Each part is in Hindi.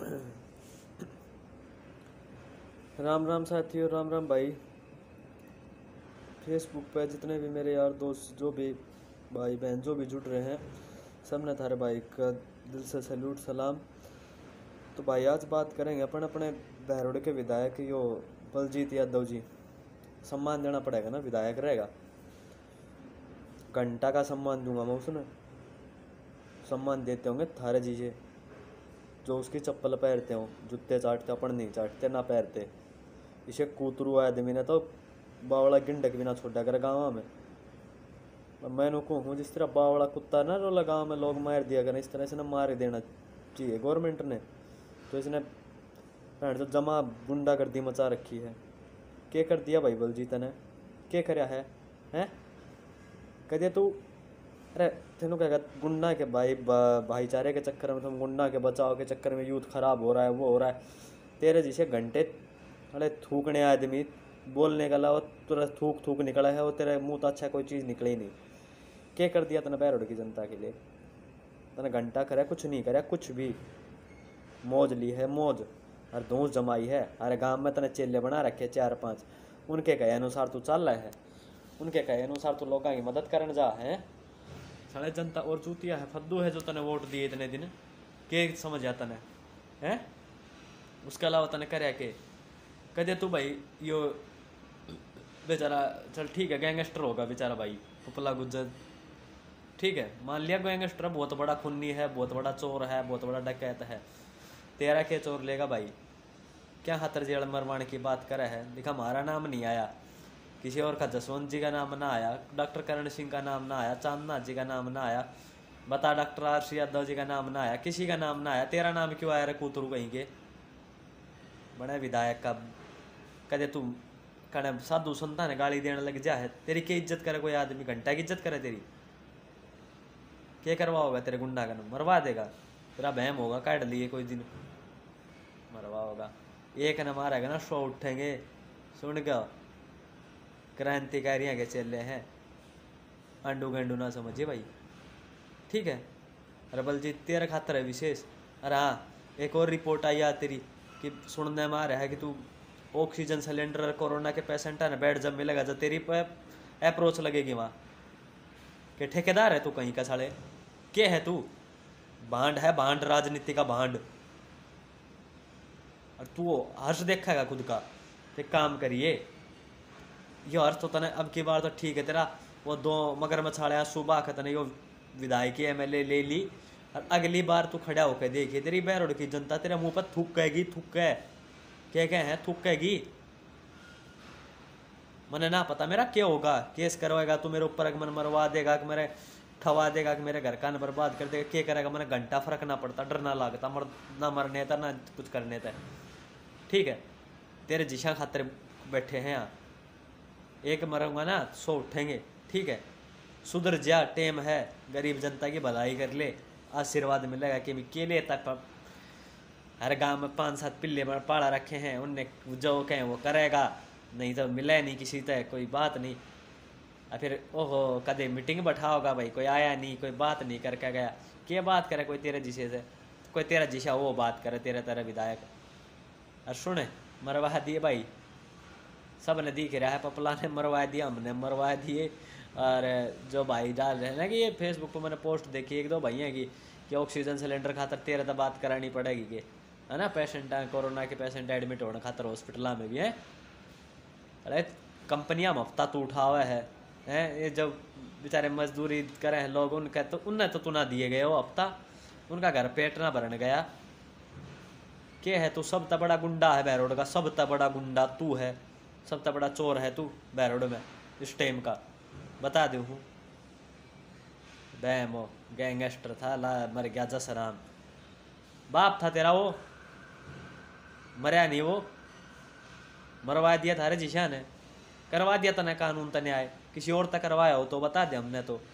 राम राम साथियों, राम राम भाई। फेसबुक पे जितने भी मेरे यार दोस्त, जो भी भाई बहन जो भी जुड़ रहे हैं, सब ने थारे भाई का दिल से सैल्यूट सलाम। तो भाई आज बात करेंगे अपन अपने बहरोड के विधायक यो बलजीत यादव जी। सम्मान देना पड़ेगा ना, विधायक रहेगा, घंटा का सम्मान दूंगा मैं उसने। सम्मान देते होंगे थारे जीजे जो उसकी चप्पल पहनते हो, जूते चाटते, अपन नहीं चाटते ना पहनते। इसे कूतरू आदमी ने तो बावड़ा गिंडक भी ना छोड़ा कर गाँव में। मैंने कहूँ जिस तरह बावड़ा कुत्ता ना रोला गाँव में लोग मार दिया करें, इस तरह से ना मार देना चाहिए गवर्नमेंट ने। तो इसने जो जमा गुंडागर्दी मचा रखी है। क्या कर दिया भाई बलजीत ने, क्या करया है हैं? कह तू अरे तेनों क्या गुंडा के भाईचारे के चक्कर में, तुम गुंडा के बचाव के चक्कर में यूथ खराब हो रहा है, वो हो रहा है। तेरे जैसे घंटे अरे थूकने आदमी बोलने का अलावा तुरंत थूक थूक निकला है, वो तेरे मुंह तो अच्छा कोई चीज़ निकले ही नहीं। क्या कर दिया तने बहरोड की जनता के लिए? तने घंटा करे कुछ नहीं करे, कुछ भी मौज ली है मौज, और धूस जमाई है। अरे गांव में तने चेले बना रखे 4-5, उनके कहे अनुसार तू चल रहा है, उनके कहे अनुसार तू लोगों की मदद करने जा है। साढ़े जनता और चूतिया है, फद्दू है जो तने वोट दिए इतने दिन, के समझ आता तने हैं? उसके अलावा तने करे के कदे तू भाई यो बेचारा, चल ठीक है गैंगस्टर होगा बेचारा भाई पुपला गुज्जर, ठीक है मान लिया गैंगस्टर बहुत बड़ा खूनी है, बहुत बड़ा चोर है, बहुत बड़ा डकैत है। तेरा क्या चोर लेगा भाई? क्या खातर जेल मरवाने की बात करे है? देखा हमारा नाम नहीं आया, किसी और का जसवंत जी का नाम ना आया, डॉक्टर करण सिंह का नाम ना आया, चांदनाथ जी का नाम ना आया, बता डॉक्टर आरसी यादव जी का नाम ना आया, किसी का नाम ना आया। तेरा नाम क्यों आया रे कूतरू कहीं के? बड़े विधायक का कदे तू कड़े साधु संता ने गाली देने लग जा है। तेरी क्या इज्जत करे कोई आदमी? घंटा की इज्जत करे तेरी? क्या करवा होगा तेरे गुंडा का? मरवा देगा, तेरा बहम होगा, काट लिए कोई दिन मरवा होगा। एक न मारेगा ना 100 उठेंगे। सुन गया, क्रांतिकारियों के चेले हैं, आंडू गंडू ना समझिए भाई, ठीक है। अरे बलजीत तेरे खातर है विशेष। अरे हाँ, एक और रिपोर्ट आई है तेरी कि सुनने में आ रहा है कि तू ऑक्सीजन सिलेंडर कोरोना के पेशेंट है ना, बेड जब मिलेगा जब तेरी अप्रोच लगेगी वहाँ के ठेकेदार है तू कहीं का? साले क्या है तू? भांड है, भांड, राजनीति का भांड। और तू हर्ष देखेगा खुद का? एक काम करिए, यो हर्ष तो तने अब की बार तो ठीक है, तेरा वो 2 मगर मछाड़े सुबह का तने यो विधायक MLA ले ली, और अगली बार तू खड़ा होकर देखिए तेरी बहरोड की जनता तेरे मुंह पर थूकेगी, थूके क्या है, थूकेगी। मने ना पता मेरा क्या होगा, केस करवाएगा तू मेरे ऊपर, मन मरवा देगा कि मेरे ठवा देगा कि मेरे घर का न बर्बाद कर देगा, क्या करेगा? मैंने घंटा फर्क ना पड़ता, डर ना लगता, ना मरने था ना कुछ करने था, ठीक है। तेरे जिशा खातिर बैठे हैं यहाँ, एक मरूंगा ना 100 उठेंगे, ठीक है। सुधर जा, टेम है, गरीब जनता की भलाई कर ले, आशीर्वाद मिलेगा कि के लिए तक हर गांव में 5-7 पिल्ले पाड़ा रखे हैं, उनने जो कहें वो करेगा, नहीं तो मिले नहीं किसी तक कोई बात नहीं। और फिर ओहो कदे मीटिंग बैठा होगा भाई, कोई आया नहीं, कोई बात नहीं करके गया। क्या बात करे कोई तेरे जिसे से? कोई तेरा जिशा वो बात करे, तेरा तेरा विधायक। और सुने, मरवा दिए भाई, सब ने दिख रहा है, पपला ने मरवा दिया, हमने मरवा दिए। और जो भाई डाल रहे हैं ना कि ये फेसबुक पर मैंने पोस्ट देखी 1-2 भाई हैं कि ऑक्सीजन सिलेंडर खातर तेरे तो बात करानी पड़ेगी कि है ना, पेशेंट कोरोना के पेशेंट एडमिट होने खातर हॉस्पिटल में भी है। अरे कंपनियां हफ्ता तो उठा हुआ है, ये जब बेचारे मजदूरी करे हैं लोग, उनका तो उन्हें तो ना दिए गए वो हफ्ता, उनका घर पेट ना भरने गया। क्या है तू? सब तक बड़ा गुंडा है बहरोड का, सब तक बड़ा गुंडा तू है, सब तक बड़ा चोर है तू बहरोड में इस टाइम का, बता दू हूँ। बैमो गैंगस्टर था, ला मर गया जसराम, बाप था तेरा वो, मरया नहीं वो, मरवा दिया थारे जिशा ने, करवा दिया तने कानून तने आए, किसी और तक करवाया हो तो बता दे हमने तो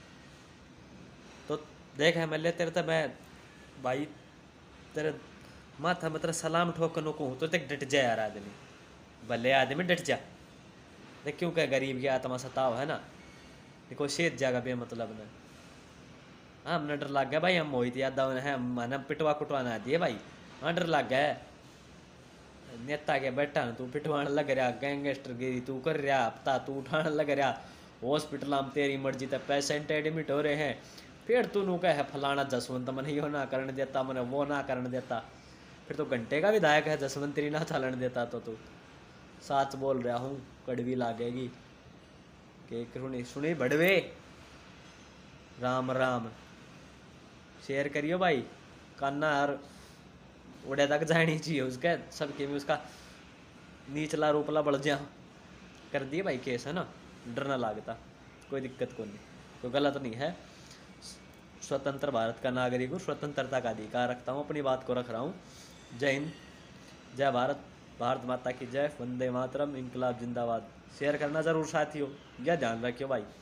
देख है मैं तेरे तो मैं भाई तेरे माथा में तेरा सलाम ठोकनो को तो तक डट जाए यार आदमी, भले आदमी डट जा। देख क्यों क्या गरीब की आत्मा सताव है ना, देखो शेत जाएगा बेमतलब ने। हाँ हमने डर लग गया भाई, हम मोहित यादव है, मैंने पिटवा कुटवा ना दिए भाई, अंडर लग गया नेता के बैठा तू पिटवाण लग रहा, गैंगस्टर गिरी तू कर रहा, हफ्ता तू उठान लग रहा, हॉस्पिटल में तेरी मर्जी तक पेशेंट एडमिट हो रहे हैं, फिर तू नू कह फलाना जसवंत मन यो ना करने देता, मैंने वो ना करने देता, फिर तो घंटे का विधायक है जसवंतरी ना चलन देता। तो तू सच बोल रहा हूँ, कड़वी लागेगी के सुनी सुनी बड़वे। राम राम शेयर करियो भाई, कान्ना और उड़े तक जानी चाहिए उसके सबके में, उसका नीचला रूपला बढ़ जा कर दिए भाई केस, है ना, डरना लागता, कोई दिक्कत को नहीं, कोई गलत नहीं है। स्वतंत्र भारत का नागरिक हूँ, स्वतंत्रता का अधिकार रखता हूँ, अपनी बात को रख रहा हूँ। जय हिंद, जय भारत, भारत माता की जय, वंदे मातरम, इनकलाब जिंदाबाद। शेयर करना जरूर साथियों, यह ध्यान रखियो भाई।